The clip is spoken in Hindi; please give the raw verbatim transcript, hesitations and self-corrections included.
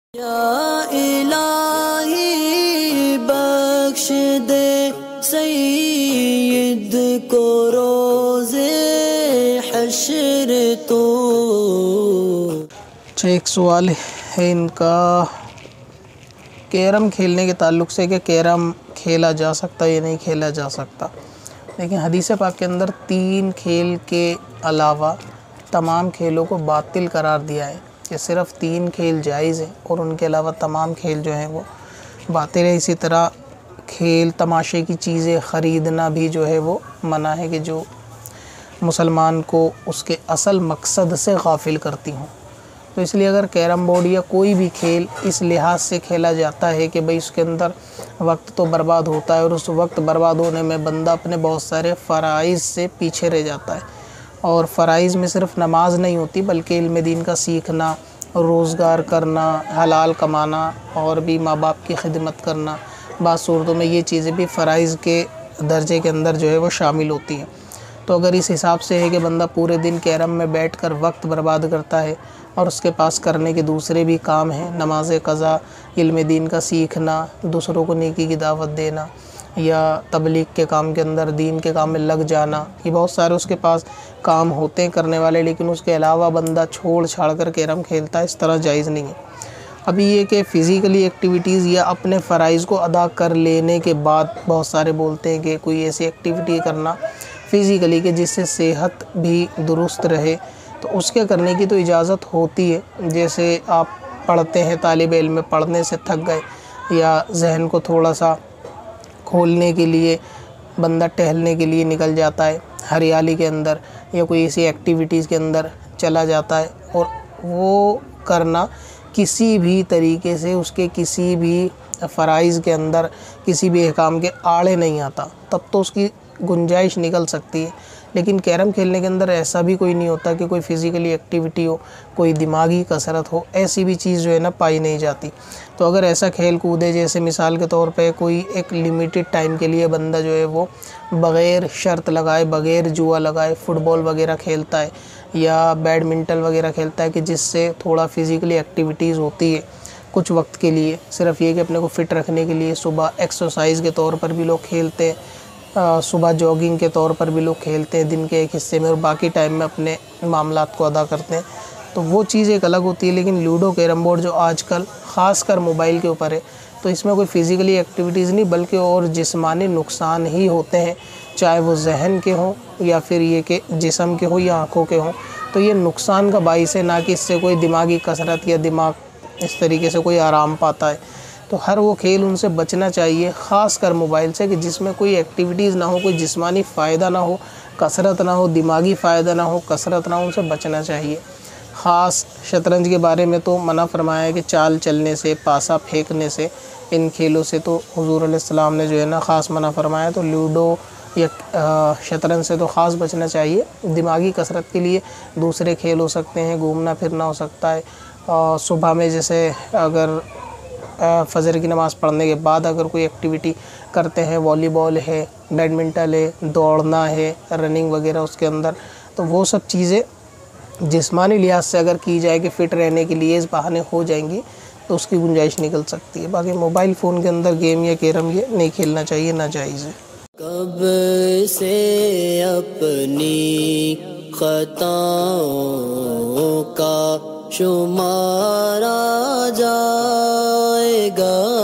या इलाही बख्श दे सईद को रोज़े हश्र तो। अच्छा, एक सवाल है इनका कैरम खेलने के ताल्लुक़ से कि कैरम खेला जा सकता है या नहीं खेला जा सकता। लेकिन हदीस पाक के अंदर तीन खेल के अलावा तमाम खेलों को बातिल करार दिया है कि सिर्फ़ तीन खेल जायज़ हैं और उनके अलावा तमाम खेल जो हैं वो बातिल है। इसी तरह खेल तमाशे की चीज़ें ख़रीदना भी जो है वो मना है कि जो मुसलमान को उसके असल मकसद से गाफिल करती हों। तो इसलिए अगर कैरम बोर्ड या कोई भी खेल इस लिहाज से खेला जाता है कि भाई उसके अंदर वक्त तो बर्बाद होता है और उस वक्त बर्बाद होने में बंदा अपने बहुत सारे फ़राइज़ से पीछे रह जाता है। और फ़राइज़ में सिर्फ नमाज नहीं होती बल्कि इल्म दीन का सीखना, रोज़गार करना, हलाल कमाना और भी माँ बाप की खिदमत करना, बाज़ सूरतों में ये चीज़ें भी फ़राइज़ के दर्जे के अंदर जो है वो शामिल होती हैं। तो अगर इस हिसाब से है कि बंदा पूरे दिन कैरम में बैठकर वक्त बर्बाद करता है और उसके पास करने के दूसरे भी काम हैं, नमाज क़ज़ा, इल्म दीन का सीखना, दूसरों को नेकी की दावत देना या तबलीग के काम के अंदर दीन के काम में लग जाना, ये बहुत सारे उसके पास काम होते हैं करने वाले, लेकिन उसके अलावा बंदा छोड़ छाड़ कर कैरम खेलता है, इस तरह जायज़ नहीं है। अभी ये कि फ़िज़िकली एक्टिविटीज़ या अपने फ़राइज़ को अदा कर लेने के बाद बहुत सारे बोलते हैं कि कोई ऐसी एक्टिविटी करना फ़िज़िकली कि जिससे सेहत भी दुरुस्त रहे, तो उसके करने की तो इजाज़त होती है। जैसे आप पढ़ते हैं, तालिब इल्म में पढ़ने से थक गए या जहन को थोड़ा सा खोलने के लिए बंदा टहलने के लिए निकल जाता है हरियाली के अंदर या कोई ऐसी एक्टिविटीज़ के अंदर चला जाता है, और वो करना किसी भी तरीके से उसके किसी भी फ़राइज़ के अंदर किसी भी अहकाम के आड़े नहीं आता, तब तो उसकी गुंजाइश निकल सकती है। लेकिन कैरम खेलने के अंदर ऐसा भी कोई नहीं होता कि कोई फ़िज़िकली एक्टिविटी हो, कोई दिमागी कसरत हो, ऐसी भी चीज़ जो है ना पाई नहीं जाती। तो अगर ऐसा खेल कूदे, जैसे मिसाल के तौर पे कोई एक लिमिटेड टाइम के लिए बंदा जो है वो बग़ैर शर्त लगाए, बग़ैर जुआ लगाए फ़ुटबॉल वगैरह खेलता है या बैडमिंटन वगैरह खेलता है कि जिससे थोड़ा फ़िज़िकली एक्टिविटीज़ होती है कुछ वक्त के लिए, सिर्फ़ ये कि अपने को फ़िट रखने के लिए सुबह एक्सरसाइज के तौर पर भी लोग खेलते हैं, आ, सुबह जॉगिंग के तौर पर भी लोग खेलते हैं दिन के एक हिस्से में, और बाकी टाइम में अपने मामलात को अदा करते हैं। तो वो चीज़ एक अलग होती है। लेकिन लूडो कैरम बोर्ड जो आजकल ख़ासकर मोबाइल के ऊपर है, तो इसमें कोई फ़िज़िकली एक्टिविटीज़ नहीं बल्कि और जिस्मानी नुकसान ही होते हैं, चाहे वो जहन के हों या फिर ये कि जिस्म के हों या आँखों के हों। तो ये नुकसान का बाइस है, ना कि इससे कोई दिमागी कसरत या दिमाग इस तरीके से कोई आराम पाता है। तो हर वो खेल उनसे बचना चाहिए, ख़ास कर मोबाइल से, कि जिसमें कोई एक्टिविटीज़ ना हो, कोई जिस्मानी फ़ायदा ना हो, कसरत ना हो, दिमागी फ़ायदा ना हो, कसरत ना हो, उनसे बचना चाहिए। ख़ास शतरंज के बारे में तो मना फरमाया है कि चाल चलने से, पासा फेंकने से, इन खेलों से तो हुज़ूर अलैहिस्सलाम ने जो है ना ख़ास मना फरमाया। तो लूडो या शतरंज से तो ख़ास बचना चाहिए। दिमागी कसरत के लिए दूसरे खेल हो सकते हैं, घूमना फिरना हो सकता है, सुबह में जैसे अगर फ़जर की नमाज़ पढ़ने के बाद अगर कोई एक्टिविटी करते हैं, वॉलीबॉल है, बैडमिंटन है, दौड़ना है, रनिंग वगैरह उसके अंदर, तो वो सब चीज़ें जिस्मानी लिहाज से अगर की जाए कि फ़िट रहने के लिए इस बहाने हो जाएंगी, तो उसकी गुंजाइश निकल सकती है। बाकी मोबाइल फ़ोन के अंदर गेम या कैरम ये नहीं खेलना चाहिए, नाजायज़ है। कब से अपनी खताओं का शुमारा जाएगा।